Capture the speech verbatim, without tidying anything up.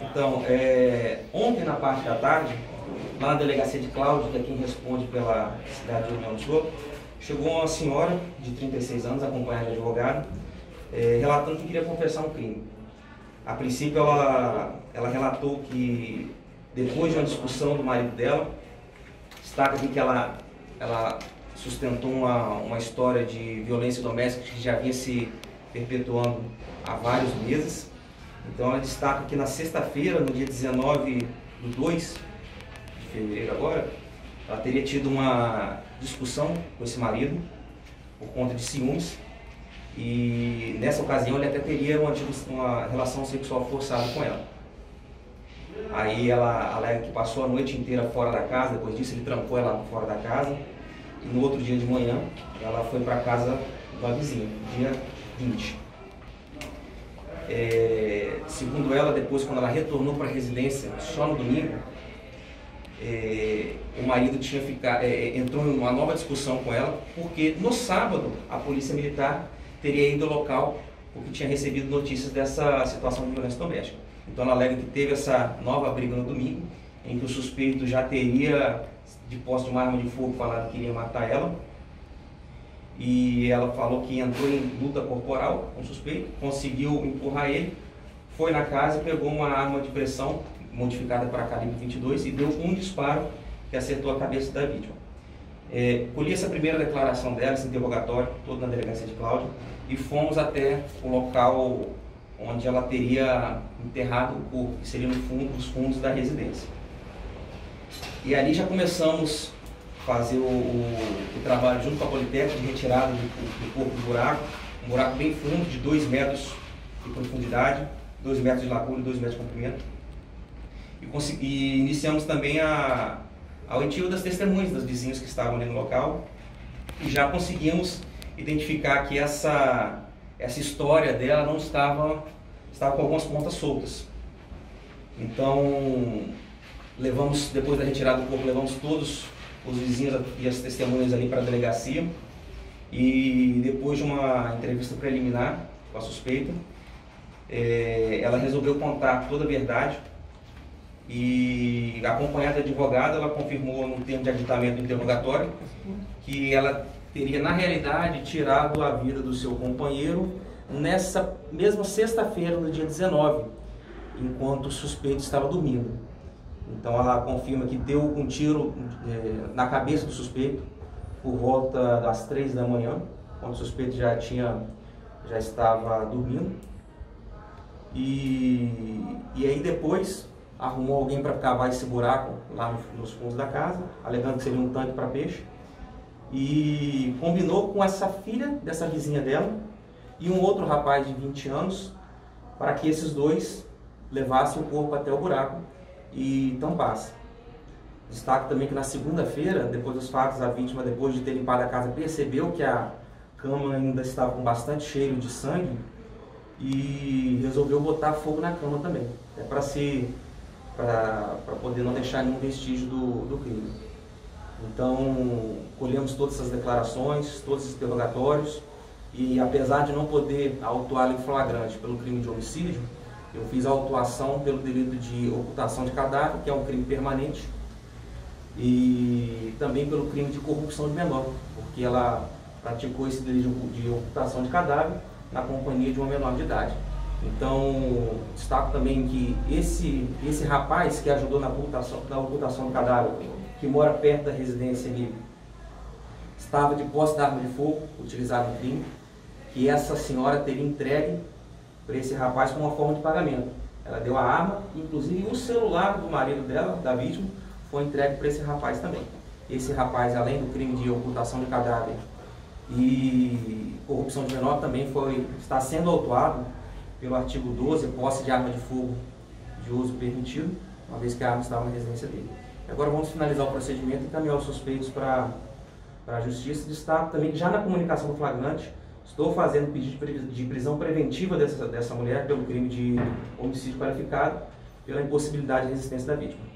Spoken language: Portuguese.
Então, é, ontem na parte da tarde, lá na delegacia de Cláudio, que é quem responde pela cidade de União do Sul, chegou uma senhora de trinta e seis anos, acompanhada de advogado, é, relatando que queria confessar um crime. A princípio, ela, ela relatou que depois de uma discussão do marido dela, destaca aqui que ela, ela sustentou uma, uma história de violência doméstica que já vinha se perpetuando há vários meses. Então ela destaca que na sexta-feira, no dia dezenove do dois de fevereiro agora, ela teria tido uma discussão com esse marido por conta de ciúmes, e nessa ocasião ele até teria uma, uma relação sexual forçada com ela. Aí ela alega que passou a noite inteira fora da casa. Depois disso ele trancou ela fora da casa, e no outro dia de manhã ela foi para a casa da vizinha, dia vinte. É, segundo ela, depois, quando ela retornou para a residência, só no domingo, é, o marido tinha ficado, é, entrou em uma nova discussão com ela, porque no sábado a polícia militar teria ido ao local porque tinha recebido notícias dessa situação de violência doméstica. Então ela alega que teve essa nova briga no domingo, em que o suspeito já teria, de posse de uma arma de fogo, falado que iria matar ela. E ela falou que entrou em luta corporal com o suspeito, conseguiu empurrar ele, foi na casa, pegou uma arma de pressão modificada para calibre vinte e dois e deu um disparo que acertou a cabeça da vítima. É, colhi essa primeira declaração dela, esse interrogatório, todo na delegacia de Cláudio, e fomos até o local onde ela teria enterrado o corpo, que seria no fundo, nos fundos da residência. E ali já começamos fazer o, o, o trabalho junto com a Politécnica de retirada do, do corpo do buraco, um buraco bem fundo, de dois metros de profundidade, dois metros de largura e dois metros de comprimento. E, consegui, e iniciamos também a, a oitiva das testemunhas, das vizinhas que estavam ali no local, e já conseguimos identificar que essa, essa história dela não estava, estava com algumas pontas soltas. Então, levamos, depois da retirada do corpo, levamos todos os vizinhos e as testemunhas ali para a delegacia, e depois de uma entrevista preliminar com a suspeita, é, ela resolveu contar toda a verdade, e acompanhada de advogado, ela confirmou no termo de aditamento do interrogatório que ela teria na realidade tirado a vida do seu companheiro nessa mesma sexta-feira, no dia dezenove, enquanto o suspeito estava dormindo. Então ela confirma que deu um tiro é, na cabeça do suspeito por volta das três da manhã, quando o suspeito já tinha, já estava dormindo. E, e aí depois arrumou alguém para cavar esse buraco lá no, nos fundos da casa, alegando que seria um tanque para peixe, e combinou com essa filha dessa vizinha dela e um outro rapaz de vinte anos para que esses dois levassem o corpo até o buraco e tampasse. Destaco também que na segunda-feira, depois dos fatos, a vítima, depois de ter limpado a casa, percebeu que a cama ainda estava com bastante cheiro de sangue e resolveu botar fogo na cama também, é para se para poder não deixar nenhum vestígio do, do crime. Então, colhemos todas essas declarações, todos esses interrogatórios, e apesar de não poder autuá-la em flagrante pelo crime de homicídio, eu fiz a autuação pelo delito de ocultação de cadáver, que é um crime permanente, e também pelo crime de corrupção de menor, porque ela praticou esse delito de ocultação de cadáver na companhia de uma menor de idade. Então, destaco também que esse, esse rapaz que ajudou na ocultação, na ocultação do cadáver, que mora perto da residência ali, estava de posse da arma de fogo utilizada no crime, que essa senhora teria entregue para esse rapaz como uma forma de pagamento. Ela deu a arma, inclusive o celular do marido dela, da vítima, foi entregue para esse rapaz também. Esse rapaz, além do crime de ocultação de cadáver e corrupção de menor, também foi, está sendo autuado pelo artigo doze, posse de arma de fogo de uso permitido, uma vez que a arma estava na residência dele. Agora vamos finalizar o procedimento e encaminhar os suspeitos para a justiça. Destaco também que já na comunicação do flagrante, estou fazendo pedido de prisão preventiva dessa, dessa mulher pelo crime de homicídio qualificado, pela impossibilidade de resistência da vítima.